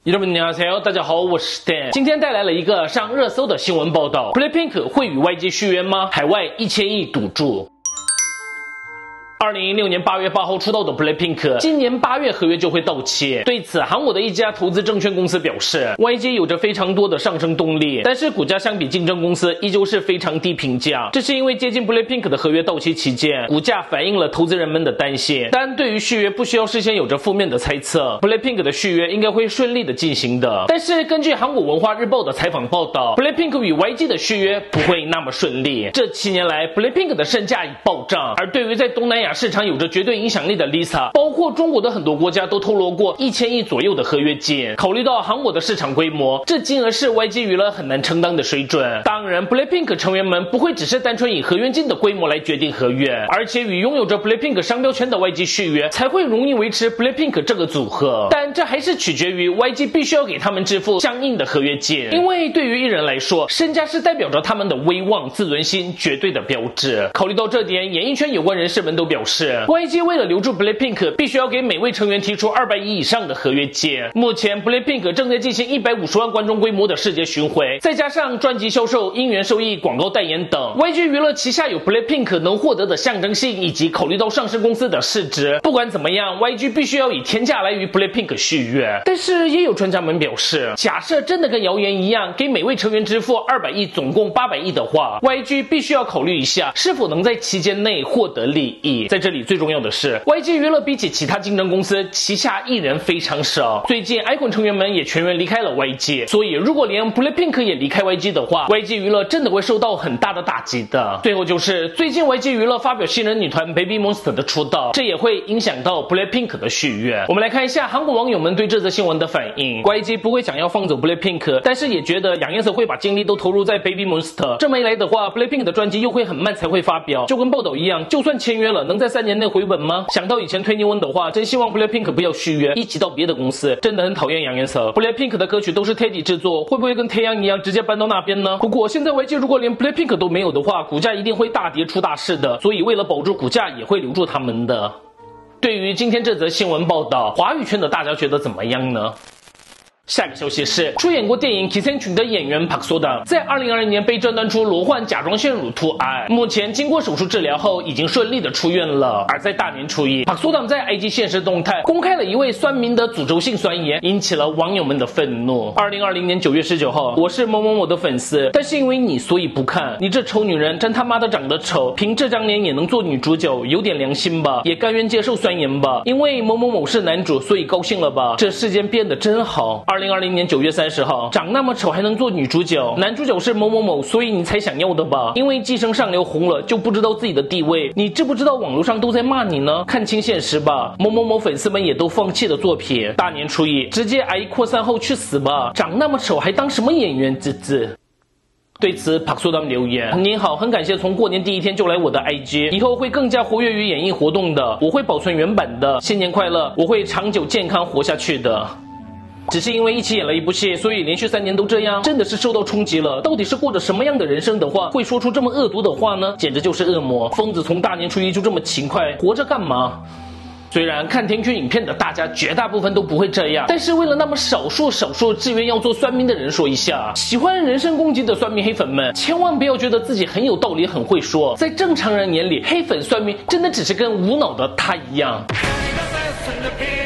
여러분大家好，我是 Dan。今天带来了一个上热搜的新闻报道 ，BLACKPINK 会与 YG 续约吗？海外1000亿赌注。2016年8月8号出道的 BLACKPINK， 今年8月合约就会到期。对此，韩国的一家投资证券公司表示 ，YG 有着非常多的上升动力，但是股价相比竞争公司依旧是非常低评价。这是因为接近 BLACKPINK 的合约到期期间，股价反映了投资人们的担心。但对于续约，不需要事先有着负面的猜测 ，BLACKPINK 的续约应该会顺利的进行的。但是根据韩国文化日报的采访报道 ，BLACKPINK 与 YG 的续约不会那么顺利。这7年来 ，BLACKPINK 的身价已暴涨，而对于在东南亚市场有着绝对影响力的 Lisa， 包括中国的很多国家都透露过1000亿左右的合约金。考虑到韩国的市场规模，这金额是 YG 娱乐很难承担的水准。当然 ，BLACKPINK 成员们不会只是单纯以合约金的规模来决定合约，而且与拥有着 BLACKPINK 商标权的 YG 续约，才会容易维持 BLACKPINK 这个组合。但这还是取决于 YG 必须要给他们支付相应的合约金，因为对于艺人来说，身价是代表着他们的威望、自尊心绝对的标志。考虑到这点，演艺圈有关人士们都表示 ，YG 为了留住 BLACKPINK， 必须要给每位成员提出200亿以上的合约金。目前 BLACKPINK 正在进行150万观众规模的世界巡回，再加上专辑销售、音源收益、广告代言等 ，YG 娱乐旗下有 BLACKPINK 能获得的象征性，以及考虑到上市公司的市值。不管怎么样 ，YG 必须要以天价来与 BLACKPINK 续约。但是也有专家们表示，假设真的跟谣言一样，给每位成员支付200亿，总共800亿的话 ，YG 必须要考虑一下是否能在期间内获得利益。在这里最重要的是 ，YG 娱乐比起其他竞争公司，旗下艺人非常少。最近 iKON 成员们也全员离开了 YG， 所以如果连 BLACKPINK 也离开 YG 的话 ，YG 娱乐真的会受到很大的打击的。最后就是最近 YG 娱乐发表新人女团 Baby Monster 的出道，这也会影响到 BLACKPINK 的续约。我们来看一下韩国网友们对这则新闻的反应。YG 不会想要放走 BLACKPINK， 但是也觉得杨彦瑟会把精力都投入在 Baby Monster， 这么一来的话 ，BLACKPINK 的专辑又会很慢才会发表，就跟报道一样，就算签约了，能在3年内回本吗？想到以前21的话，真希望 BLACKPINK 不要续约，一起到别的公司。真的很讨厌杨彦瑟。BLACKPINK 的歌曲都是 Teddy 制作，会不会跟 Taeyang 一样直接搬到那边呢？不过现在 YG 如果连 BLACKPINK 都没有的话，股价一定会大跌出大事的。所以为了保住股价，也会留住他们的。对于今天这则新闻报道，华语圈的大家觉得怎么样呢？下个消息是，出演过电影《기생충》的演员朴素党，在2020年被诊断出罹患甲状腺乳突癌，目前经过手术治疗后，已经顺利的出院了。而在大年初一，朴素党在 IG 现实动态公开了一位酸民的诅咒性酸言，引起了网友们的愤怒。2020年9月19号，我是某某某的粉丝，但是因为你所以不看，你这丑女人真他妈的长得丑，凭这张脸也能做女主角，有点良心吧，也甘愿接受酸言吧，因为某某某是男主，所以高兴了吧，这世间变得真好。2020年9月30号，长那么丑还能做女主角，男主角是某某某，所以你才想要的吧？因为寄生上流红了就不知道自己的地位，你知不知道网络上都在骂你呢？看清现实吧！某某某粉丝们也都放弃了作品，大年初一直接癌扩散后去死吧！长那么丑还当什么演员？滋滋。对此，朴素党留言：您好，很感谢从过年第一天就来我的 IG， 以后会更加活跃于演艺活动的，我会保存原版的，新年快乐，我会长久健康活下去的。只是因为一起演了一部戏，所以连续3年都这样，真的是受到冲击了。到底是过着什么样的人生的话，会说出这么恶毒的话呢？简直就是恶魔！疯子从大年初一就这么勤快，活着干嘛？虽然看天 Q 影片的大家绝大部分都不会这样，但是为了那么少数自愿要做酸民的人说一下，喜欢人身攻击的酸民黑粉们，千万不要觉得自己很有道理很会说，在正常人眼里，黑粉酸民真的只是跟无脑的他一样。